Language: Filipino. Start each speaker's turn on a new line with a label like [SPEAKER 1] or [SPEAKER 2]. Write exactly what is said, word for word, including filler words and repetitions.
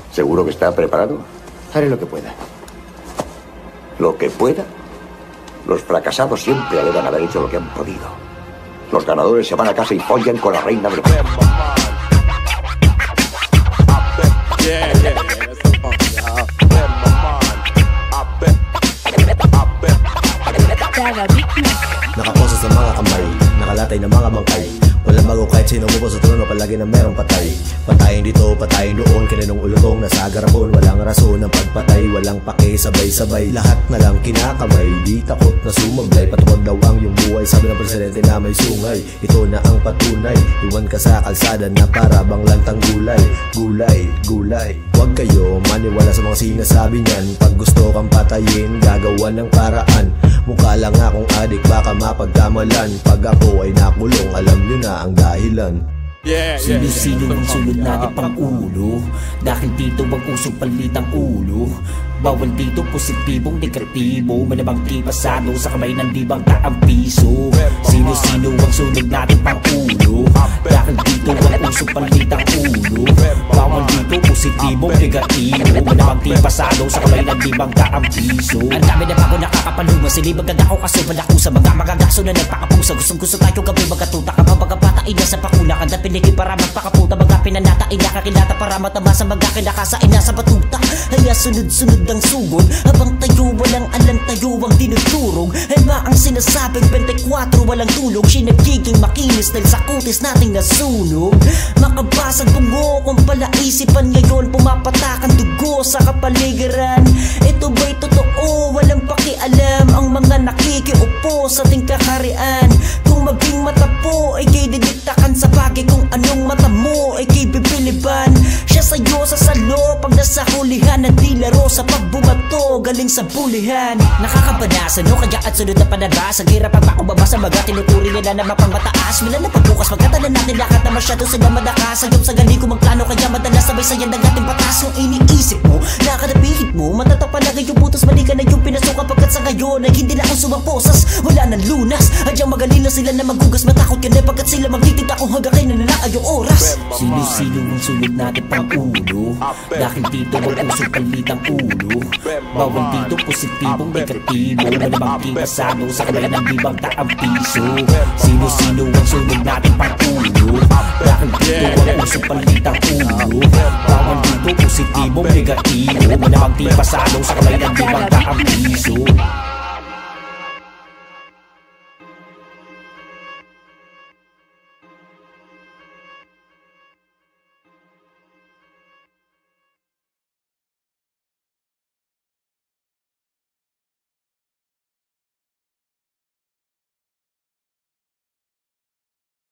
[SPEAKER 1] ¿Seguro que está preparado?
[SPEAKER 2] Haré lo que pueda.
[SPEAKER 1] ¿Lo que pueda? Los fracasados siempre alegan haber hecho lo que han podido. Los ganadores se van a casa y follan con la reina del...
[SPEAKER 3] Nakaposa sa mga kamay, nakalatay ng mga bangkay. Walang bago kahit sino mo sa trono, palagi na merong patay. Patayin dito, patayin doon, kaninong ulutong nasa garapon. Walang rason ng pagpatay, walang pake, sabay-sabay. Lahat na lang kinakamay, di takot na sumablay. Patuwag daw ang iyong buhay, sabi ng presidente na may sungay. Ito na ang patunay, iwan ka sa kalsada na para bang lantang gulay. Gulay, gulay, huwag kayo maniwala sa mga sinasabi niyan. Pag gusto kang patayin, gagawa ng paraan. Mukha lang akong adik, baka mapagkamalan. Pag ako ay nakulong, alam nyo na ang dahilan.
[SPEAKER 4] Yeah, yeah, sino-sino ang sunod natin pang ulo. Dahil dito wag usong palitang ulo. Bawal dito positibong negatibo. Manabang di pasado sa kamay ng libang taang piso. Sino-sino ang sunod natin pang ulo. Dahil dito wag usong palitang ulo. Bawal dito positibong negatibo. Manabang di pasado sa kamay ng libang taang piso. Ang dami na bago nakakapaluma. Silibag ang ako kaso malakusa. Mga magagaso na nagpakapusa. Gustong gusto tayo gawin magkatuta ka. Mapagkabata ina sa pakula. Kanda piniki para magpakaputa. Mga pinanata ina kakilata para matabasa. Mga kinakasain na sa batuta. Kaya sunod-sunod ang sugod. Habang tayo walang alam tayo ang dinuturog. Hema ang sinasabing twenty-four walang tulog. Siya nagiging makinis dahil sa kutis nating nasunog. Makabasag bungo kung pala isipan. Ngayon pumapatakan dugo sa kapaligiran. Ito ba'y totoo? Walang pakialam ang mga nakikiupo sa ating kakarian. Kung maging mata po ay kay didiktakan sa bagay. Kung anong mata mo ay kay bibiliban. Siya sa'yo sa salo pag nasa hulihan. At di laro sa pagbumato galing sa bulihan. Nakakabanasan no kaya at sunod na panabas. Ang hirap ang makubabasa mga tinuturi nila na mapang mataas. Mila na pagbukas magkatalan natin lahat na masyado sila madakas. Sayop sa galing ko magplano kaya madalas sabay sayan ng ating patas. Yung iniisip mo nakadapihit mo matatapalagay yung butas. Mali ka na yung pinasukan pagkat sa ngayon ay hindi na akong sumaposas. Wala nang lunas adyang magaling na sila na magugas. Matakot ka na pagkat sila magtitinda kung hanggang kayo na nalaan yung oras. Sino-sino ang sunod natin pang ulo. Dahil dito wag usong palitang ulo. Bawal dito positibong negatibo. Malamang di pasado sa kamay ng libang taang piso. Sino-sino ang sunod natin pang ulo. Dahil dito wag usong palitang ulo. Bawal dito positibong negatibo. Malamang di pasado sa kamay ng libang taang piso.